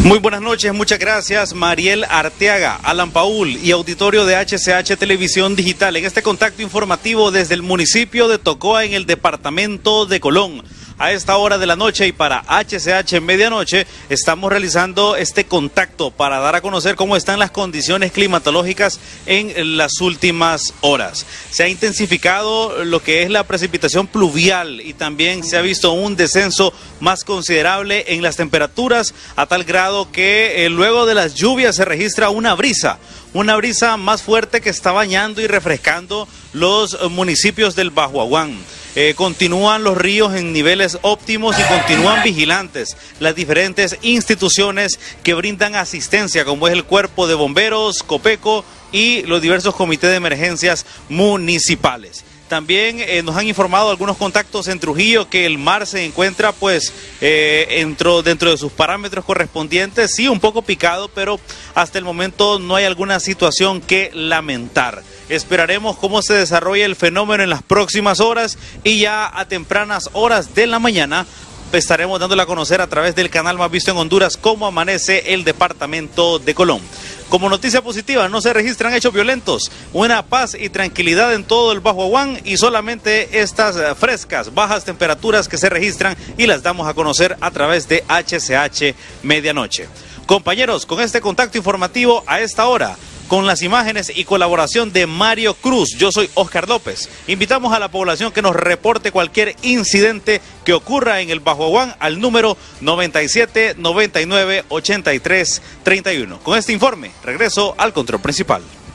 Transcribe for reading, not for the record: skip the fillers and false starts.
Muy buenas noches, muchas gracias Mariel Arteaga, Alan Paul y auditorio de HCH Televisión Digital en este contacto informativo desde el municipio de Tocoa en el departamento de Colón. A esta hora de la noche y para HCH Medianoche estamos realizando este contacto para dar a conocer cómo están las condiciones climatológicas en las últimas horas. Se ha intensificado lo que es la precipitación pluvial y también se ha visto un descenso más considerable en las temperaturas a tal grado que luego de las lluvias se registra una brisa más fuerte que está bañando y refrescando los municipios del Bajo Aguán. Continúan los ríos en niveles óptimos y continúan vigilantes las diferentes instituciones que brindan asistencia, como es el Cuerpo de Bomberos, Copeco y los diversos comités de emergencias municipales. También nos han informado algunos contactos en Trujillo que el mar se encuentra dentro de sus parámetros correspondientes, sí un poco picado, pero hasta el momento no hay alguna situación que lamentar. Esperaremos cómo se desarrolla el fenómeno en las próximas horas y ya a tempranas horas de la mañana estaremos dándole a conocer a través del canal más visto en Honduras cómo amanece el departamento de Colón. Como noticia positiva, no se registran hechos violentos, buena paz y tranquilidad en todo el Bajo Aguán y solamente estas frescas, bajas temperaturas que se registran y las damos a conocer a través de HCH Medianoche. Compañeros, con este contacto informativo a esta hora, con las imágenes y colaboración de Mario Cruz, yo soy Oscar López. Invitamos a la población que nos reporte cualquier incidente que ocurra en el Bajo Aguán al número 97 99 83 31. Con este informe, regreso al control principal.